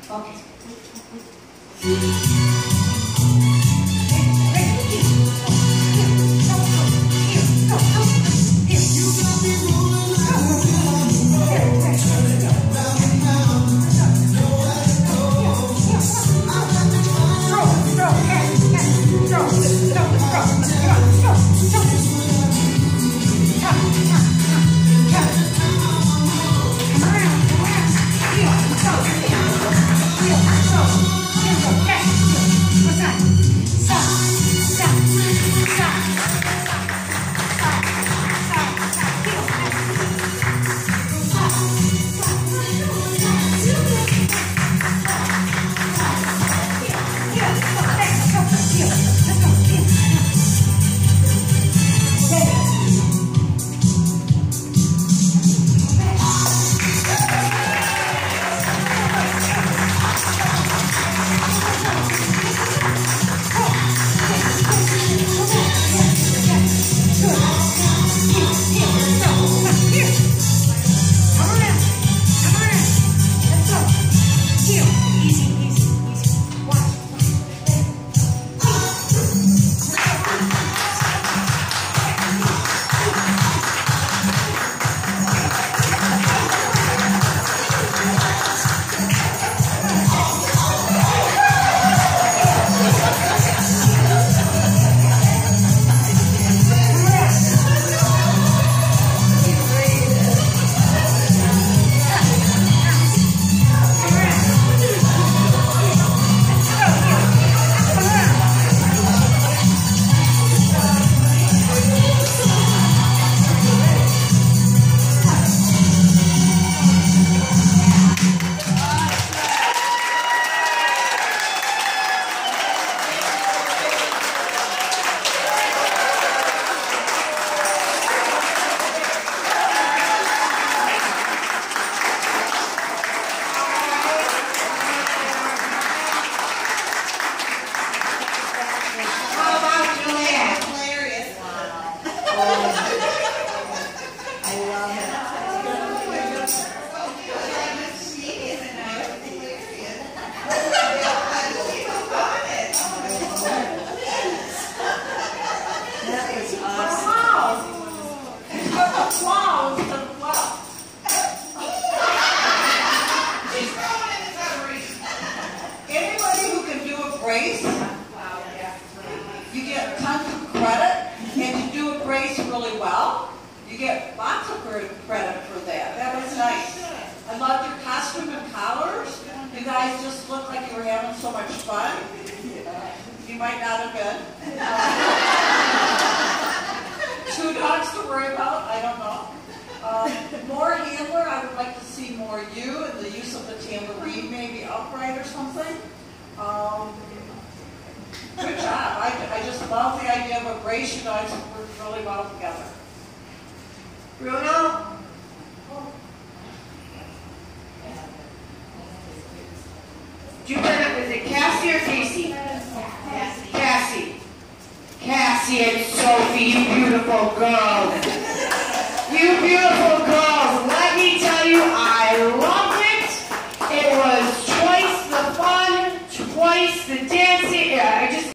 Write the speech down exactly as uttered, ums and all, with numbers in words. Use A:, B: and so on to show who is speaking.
A: Okay.
B: You get tons of credit, and you do a brace really well. You get lots of credit for that. That was nice. I loved your costume and collars. You guys just looked like you were having so much fun. You might not have been. Two dogs to worry about, I don't know. Um, more handler, I would like to see more you and the use of the tambourine, maybe upright or something. Um, good job. I, I just love the idea of a brace. You guys worked really well together.
A: Bruno? Do you remember, is it Cassie or Casey? Cassie. Cassie. Cassie and Sophie, you beautiful girls. You beautiful girls. Let me tell you, I loved it. It was twice the fun, twice the dancing. Yeah, I just